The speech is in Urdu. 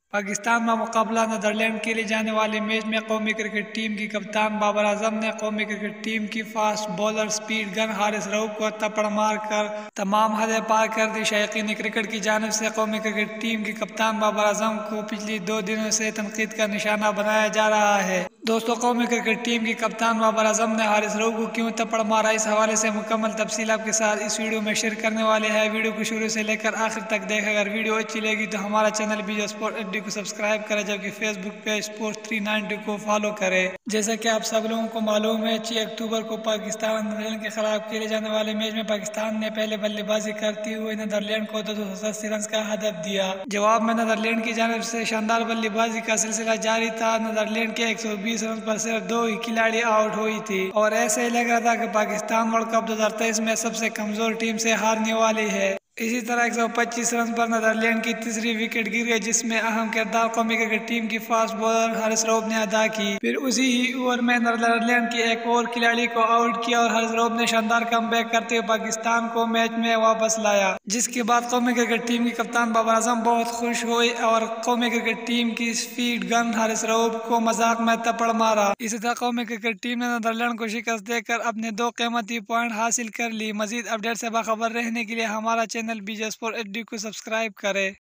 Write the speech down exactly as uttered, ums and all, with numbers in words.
پاکستان میں مقابلہ نیدرلینڈ کے لیے جانے والے میچ میں قومی کرکٹ ٹیم کی کپتان بابر اعظم نے قومی کرکٹ ٹیم کی fast bowler speed gun Haris Rauf کو تپڑ مار کر تمام حدیں پار کر دی۔ شائقین کرکٹ کی جانب سے قومی کرکٹ ٹیم کی کپتان بابر اعظم کو پچھلی دو دنوں سے تنقید کا نشانہ بنایا جا رہا ہے۔ دوستو، قومی کرکٹ ٹیم کی کپتان بابر اعظم نے حارث رؤف کو کیوں تپڑ مارا، اس حوالے سے مکمل تفصیل آپ کے ساتھ اس ویڈیو میں شیئر کرنے والے ہیں۔ ویڈیو کو شروع سے لے کر آخر تک دیکھیں۔ اگر ویڈیو اچھی لگی تو ہمارا channel B J sport H D کو سبسکرائب کریں، جبکہ Facebook page sports three ninety کو فالو کریں۔ جیسا کہ آپ سب لوگوں کو معلوم ہے، چھ اکتوبر کو پاکستان نیدرلینڈ کے خلاف کھیلے جانے والے میچ میں پاکستان نے پہلے بلے بازی کرتے ہوئے نیدرلینڈ کو دو سو ستاسی رنز کا ہدف دیا۔ جواب میں نیدرلینڈ کی جانب سے شاندار بلے بازی کا سلسلہ جاری تھا۔ نیدرلینڈ کے ایک سو بیس رنز پر صرف دو ہی کھلاڑی آؤٹ ہوئی تھی اور ایسے ہی لگ رہا تھا کہ پاکستان ورلڈ کپ دو ہزار تیئیس میں سب سے کمزور ٹیم سے ہارنے والی ہے۔ اسی طرح ایک سو پچیس رنز پر نیدرلینڈ کی تیسری وکٹ گر گئی، جس میں اہم کردار قومی کرکٹ ٹیم کی فاسٹ بولر حارث رؤف نے ادا کی۔ پھر اسی ہی اوور میں نیدرلینڈ کے ایک اور کھلاڑی کو آؤٹ کیا اور حارث رؤف نے شاندار کم بیک کرتے ہوئے پاکستان کو میچ میں واپس لایا، جس کے بعد قومی کرکٹ ٹیم کی کپتان بابر اعظم بہت خوش ہوئی اور قومی کرکٹ ٹیم کی سپیڈ گن حارث رؤف کو مذاق میں تپڑ مارا۔ اسی طرح قومی کرکٹ ٹیم نے نیدرلینڈ کو شکست دے کر اپنے دو قیمتی پوائنٹ حاصل کر لی۔ مزید اپڈیٹ سے باخبر رہنے کے لیے ہمارا channel B J sport H D کو سبسکرائب کریں۔